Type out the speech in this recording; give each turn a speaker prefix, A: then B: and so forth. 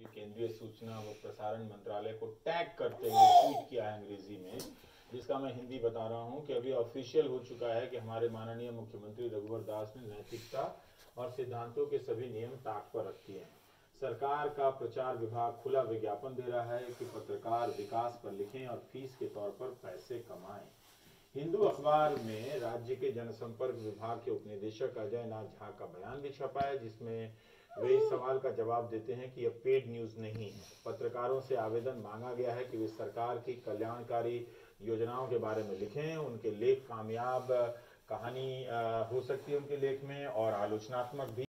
A: केंद्रीय सूचना व प्रसारण मंत्रालय को टैग करते हुए ट्वीट किया है अंग्रेजी में, जिसका मैं हिंदी बता रहा हूं कि अभी ऑफिशियल हो चुका है कि हमारे माननीय मुख्यमंत्री रघुवर दास ने नैतिकता और सिद्धांतों के सभी नियम ताक पर रख दिए हैं। सरकार का प्रचार विभाग खुला विज्ञापन दे रहा है कि पत्रकार विकास पर लिखें और फीस के तौर पर पैसे कमाएं। हिंदू अखबार में राज्य के जनसंपर्क विभाग के उपनिदेशक अजय नाथ झा का बयान भी छपा है, जिसमें वे इस सवाल का जवाब देते हैं कि यह पेड न्यूज नहीं है। पत्रकारों से आवेदन मांगा गया है कि वे सरकार की कल्याणकारी योजनाओं के बारे में लिखें। उनके लेख कामयाब कहानी हो सकती है उनके लेख में, और आलोचनात्मक भी।